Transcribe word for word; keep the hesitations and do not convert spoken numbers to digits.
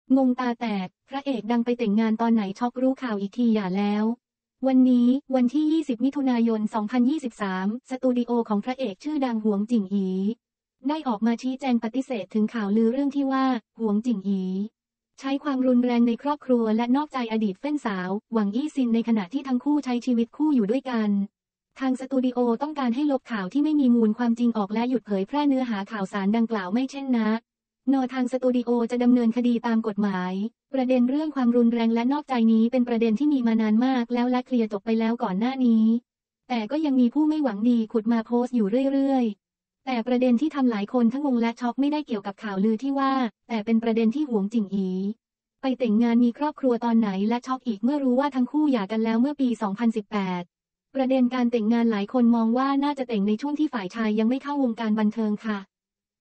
งงตาแตกพระเอกดังไปแต่งงานตอนไหนช็อกรู้ข่าวอีกทีอย่าแล้ววันนี้วันที่ยี่สิบมิถุนายนสองพันยี่สิบสามสตูดิโอของพระเอกชื่อดังหวงจิ่งอีได้ออกมาชี้แจงปฏิเสธถึงข่าวลือเรื่องที่ว่าหวงจิ่งอีใช้ความรุนแรงในครอบครัวและนอกใจอดีตแฟนสาวหวังอี้ซินในขณะที่ทั้งคู่ใช้ชีวิตคู่อยู่ด้วยกันทางสตูดิโอต้องการให้ลบข่าวที่ไม่มีมูลความจริงออกและหยุดเผยแพร่เนื้อหาข่าวสารดังกล่าวไม่เช่นนั้นนอทางสตูดิโอจะดำเนินคดีตามกฎหมายประเด็นเรื่องความรุนแรงและนอกใจนี้เป็นประเด็นที่มีมานานมากแล้วและเคลียร์จบไปแล้วก่อนหน้านี้แต่ก็ยังมีผู้ไม่หวังดีขุดมาโพสต์อยู่เรื่อยๆแต่ประเด็นที่ทำหลายคนทั้งงงและช็อกไม่ได้เกี่ยวกับข่าวลือที่ว่าแต่เป็นประเด็นที่หวงจิ่งอีไปแต่งงานมีครอบครัวตอนไหนและช็อกอีกเมื่อรู้ว่าทั้งคู่หย่ากันแล้วเมื่อปี สองพันสิบแปด ประเด็นการแต่งงานหลายคนมองว่าน่าจะแต่งในช่วงที่ฝ่ายชายยังไม่เข้าวงการบันเทิงค่ะ